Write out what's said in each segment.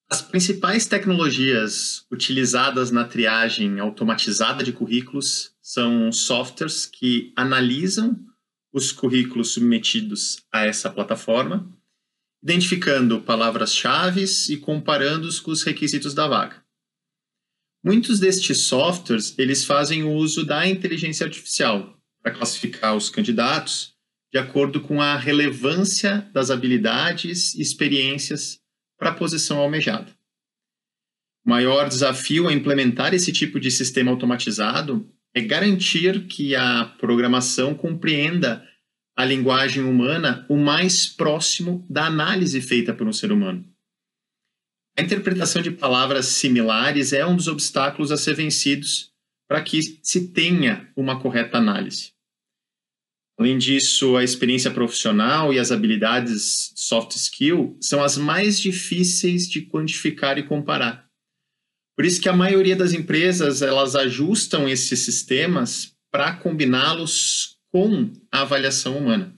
As principais tecnologias utilizadas na triagem automatizada de currículos são softwares que analisam os currículos submetidos a essa plataforma, identificando palavras-chave e comparando-os com os requisitos da vaga. Muitos destes softwares eles fazem uso da inteligência artificial para classificar os candidatos de acordo com a relevância das habilidades e experiências para a posição almejada. O maior desafio a implementar esse tipo de sistema automatizado é garantir que a programação compreenda a linguagem humana o mais próximo da análise feita por um ser humano. A interpretação de palavras similares é um dos obstáculos a ser vencidos para que se tenha uma correta análise. Além disso, a experiência profissional e as habilidades soft skill são as mais difíceis de quantificar e comparar. Por isso que a maioria das empresas elas ajustam esses sistemas para combiná-los com a avaliação humana.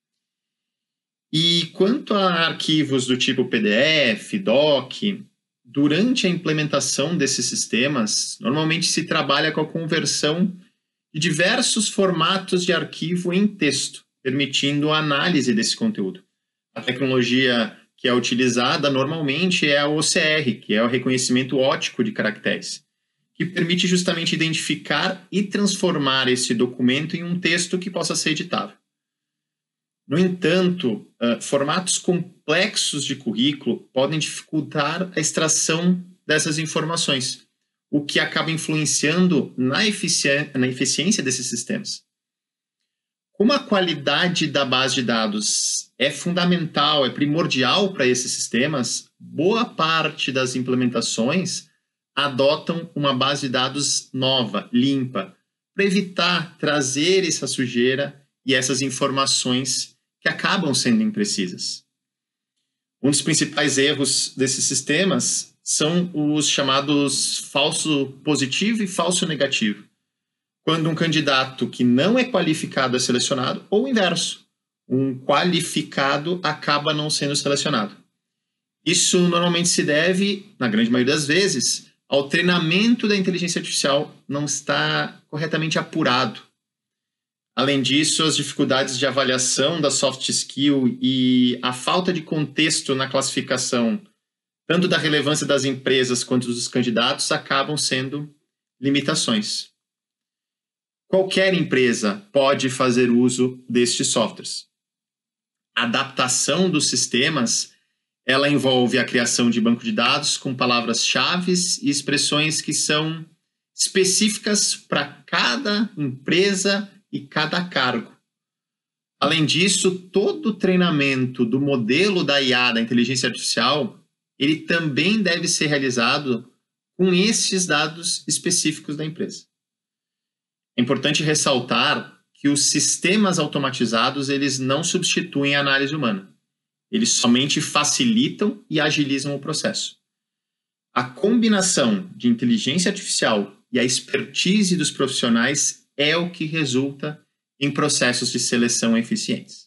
E quanto a arquivos do tipo PDF, DOC, durante a implementação desses sistemas, normalmente se trabalha com a conversão de diversos formatos de arquivo em texto, permitindo a análise desse conteúdo. A tecnologia que é utilizada normalmente é a OCR, que é o reconhecimento óptico de caracteres, que permite justamente identificar e transformar esse documento em um texto que possa ser editável. No entanto, formatos complexos de currículo podem dificultar a extração dessas informações, o que acaba influenciando na eficiência desses sistemas. Como a qualidade da base de dados é fundamental, é primordial para esses sistemas, boa parte das implementações adotam uma base de dados nova, limpa, para evitar trazer essa sujeira e essas informações que acabam sendo imprecisas. Um dos principais erros desses sistemas são os chamados falso positivo e falso negativo. Quando um candidato que não é qualificado é selecionado, ou o inverso, um qualificado acaba não sendo selecionado. Isso normalmente se deve, na grande maioria das vezes, ao treinamento da inteligência artificial não estar corretamente apurado. Além disso, as dificuldades de avaliação da soft skill e a falta de contexto na classificação, tanto da relevância das empresas quanto dos candidatos, acabam sendo limitações. Qualquer empresa pode fazer uso destes softwares. A adaptação dos sistemas, ela envolve a criação de banco de dados com palavras-chave e expressões que são específicas para cada empresa e cada cargo. Além disso, todo o treinamento do modelo da IA, da inteligência artificial, ele também deve ser realizado com esses dados específicos da empresa. É importante ressaltar que os sistemas automatizados eles não substituem a análise humana. Eles somente facilitam e agilizam o processo. A combinação de inteligência artificial e a expertise dos profissionais é o que resulta em processos de seleção eficientes.